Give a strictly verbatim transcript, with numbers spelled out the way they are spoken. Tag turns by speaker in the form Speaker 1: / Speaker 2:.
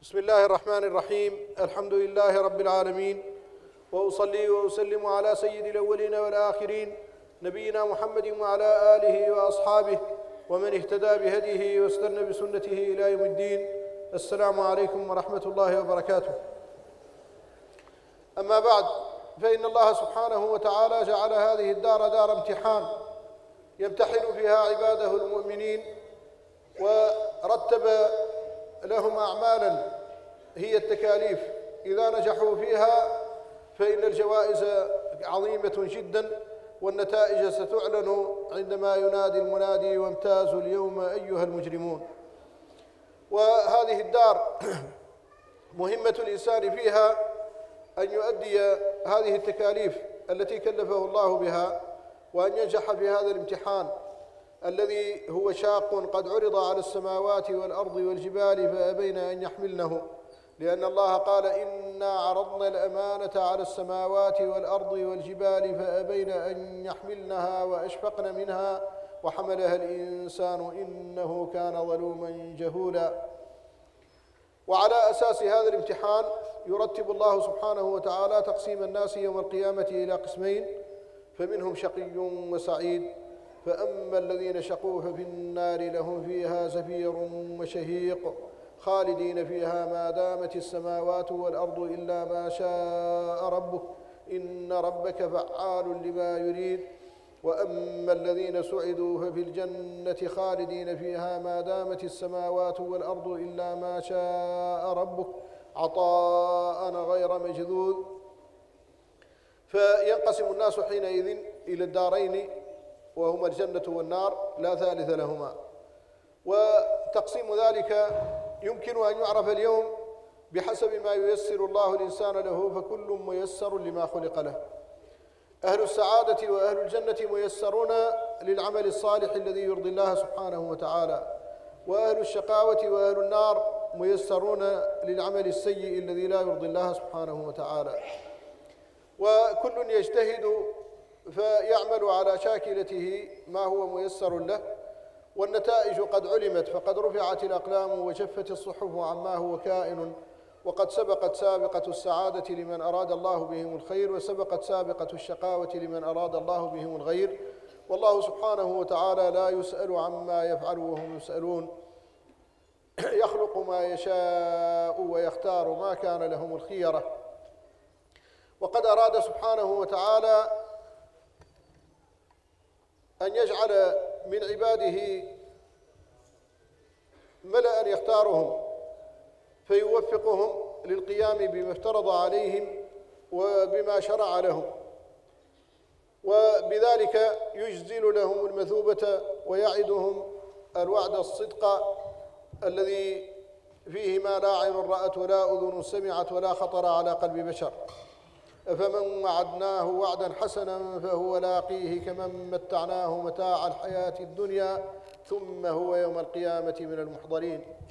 Speaker 1: بسم الله الرحمن الرحيم. الحمد لله رب العالمين، وأصلي وأسلم على سيد الأولين والآخرين نبينا محمد وعلى آله وأصحابه ومن اهتدى بهديه واستنى بسنته إلى يوم الدين. السلام عليكم ورحمة الله وبركاته. أما بعد، فإن الله سبحانه وتعالى جعل هذه الدار دار امتحان يمتحن فيها عباده المؤمنين، ورتب لهم أعمالا هي التكاليف. إذا نجحوا فيها فإن الجوائز عظيمة جدا، والنتائج ستعلن عندما ينادي المنادي: وامتازوا اليوم أيها المجرمون. وهذه الدار مهمة الإنسان فيها أن يؤدي هذه التكاليف التي كلفه الله بها، وأن ينجح في هذا الامتحان الذي هو شاق قد عرض على السماوات والأرض والجبال فأبين أن يحملنه، لأن الله قال: إنا عرضنا الأمانة على السماوات والأرض والجبال فأبين أن يحملنها وأشفقن منها وحملها الإنسان إنه كان ظلوما جهولا. وعلى أساس هذا الامتحان يرتب الله سبحانه وتعالى تقسيم الناس يوم القيامة إلى قسمين، فمنهم شقي وسعيد. فأما الذين شقوا ففي النار لهم فيها زفير وشهيق خالدين فيها ما دامت السماوات والأرض إلا ما شاء ربك إن ربك فعال لما يريد. وأما الذين سعدوا ففي الجنة خالدين فيها ما دامت السماوات والأرض إلا ما شاء ربك عطاء غير مجذوذ. فينقسم الناس حينئذ إلى الدارين، وهما الجنة والنار لا ثالث لهما. وتقسيم ذلك يمكن أن يعرف اليوم بحسب ما ييسر الله الإنسان له، فكل ميسر لما خلق له. أهل السعادة وأهل الجنة ميسرون للعمل الصالح الذي يرضي الله سبحانه وتعالى، وأهل الشقاوة وأهل النار ميسرون للعمل السيء الذي لا يرضي الله سبحانه وتعالى. وكل يجتهد فيعمل على شاكلته ما هو ميسر له، والنتائج قد علمت، فقد رفعت الأقلام وجفت الصحف عما هو كائن، وقد سبقت سابقة السعادة لمن أراد الله بهم الخير، وسبقت سابقة الشقاوة لمن أراد الله بهم الغير. والله سبحانه وتعالى لا يسأل عما يفعل وهم يسألون. يخلق ما يشاء ويختار ما كان لهم الخيرة. وقد أراد سبحانه وتعالى أن يجعل من عباده ملأ يختارهم فيوفقهم للقيام بما افترض عليهم وبما شرع لهم، وبذلك يجزل لهم المثوبة ويعدهم الوعد الصدق الذي فيه ما لا عين رأت ولا أذن سمعت ولا خطر على قلب بشر. أفمن وعدناه وعدا حسنا فهو لاقيه كمن متعناه متاع الحياة الدنيا ثم هو يوم القيامة من المحضرين.